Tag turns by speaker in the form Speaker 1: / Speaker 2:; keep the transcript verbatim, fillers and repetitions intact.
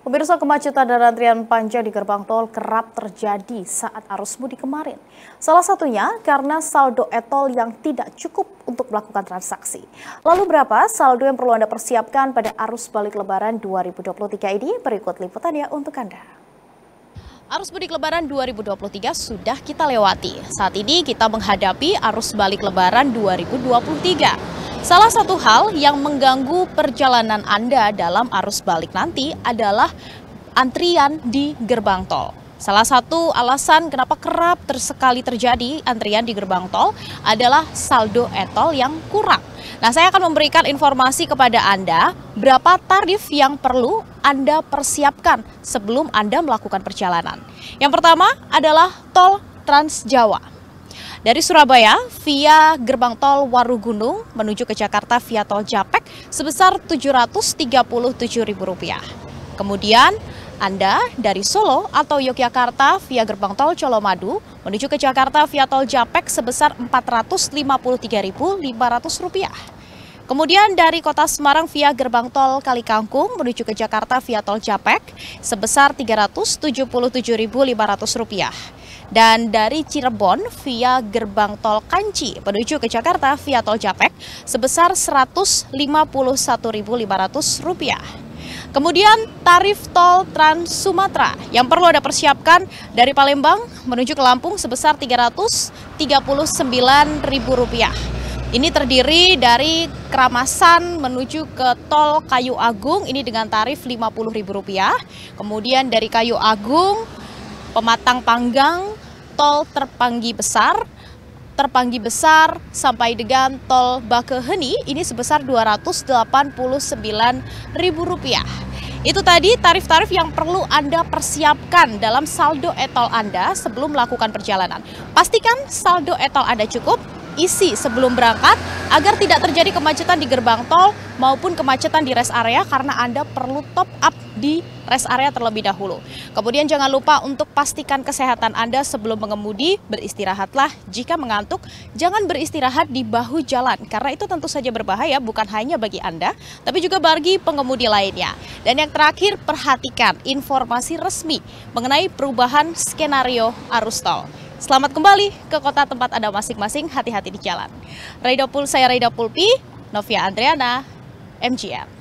Speaker 1: Pemirsa, kemacetan dan antrian panjang di gerbang tol kerap terjadi saat arus mudik kemarin. Salah satunya karena saldo e-tol yang tidak cukup untuk melakukan transaksi. Lalu berapa saldo yang perlu Anda persiapkan pada arus balik Lebaran dua ribu dua puluh tiga ini? Berikut liputannya untuk Anda. Arus mudik Lebaran dua ribu dua puluh tiga sudah kita lewati. Saat ini kita menghadapi arus balik Lebaran dua ribu dua puluh tiga. Salah satu hal yang mengganggu perjalanan Anda dalam arus balik nanti adalah antrian di gerbang tol. Salah satu alasan kenapa kerap tersekali terjadi antrian di gerbang tol adalah saldo e-tol yang kurang. Nah, saya akan memberikan informasi kepada Anda berapa tarif yang perlu Anda persiapkan sebelum Anda melakukan perjalanan. Yang pertama adalah tol Trans Jawa. Dari Surabaya via gerbang tol Warugunung menuju ke Jakarta via tol Japek sebesar tujuh ratus tiga puluh tujuh ribu rupiah. Kemudian Anda dari Solo atau Yogyakarta via gerbang tol Colomadu menuju ke Jakarta via tol Japek sebesar empat ratus lima puluh tiga ribu lima ratus rupiah. Kemudian dari kota Semarang via gerbang tol Kalikangkung menuju ke Jakarta via tol Japek sebesar tiga ratus tujuh puluh tujuh ribu lima ratus rupiah. Dan dari Cirebon via gerbang tol Kanci menuju ke Jakarta via tol Japek sebesar seratus lima puluh satu ribu lima ratus rupiah. Kemudian tarif tol Trans Sumatera yang perlu Anda persiapkan dari Palembang menuju ke Lampung sebesar tiga ratus tiga puluh sembilan ribu rupiah. Ini terdiri dari Keramasan menuju ke tol Kayu Agung ini dengan tarif lima puluh ribu rupiah. Kemudian dari Kayu Agung, Pematang Panggang, tol Terpanggi Besar, Terpanggi Besar sampai dengan tol Bakaheni ini sebesar dua ratus delapan puluh sembilan ribu rupiah. Itu tadi tarif-tarif yang perlu Anda persiapkan dalam saldo e-tol Anda sebelum melakukan perjalanan. Pastikan saldo e-tol Anda cukup, isi sebelum berangkat agar tidak terjadi kemacetan di gerbang tol maupun kemacetan di rest area karena Anda perlu top up di rest area terlebih dahulu. Kemudian jangan lupa untuk pastikan kesehatan Anda sebelum mengemudi, beristirahatlah jika mengantuk, jangan beristirahat di bahu jalan karena itu tentu saja berbahaya bukan hanya bagi Anda tapi juga bagi pengemudi lainnya. Dan yang terakhir, perhatikan informasi resmi mengenai perubahan skenario arus tol. Selamat kembali ke kota tempat Anda masing-masing, hati-hati di jalan. Raida Pul, saya Raida Pulpi, Novia Andriana, M G R.